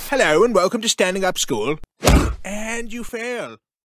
Hello and welcome to Standing Up School. And you fail.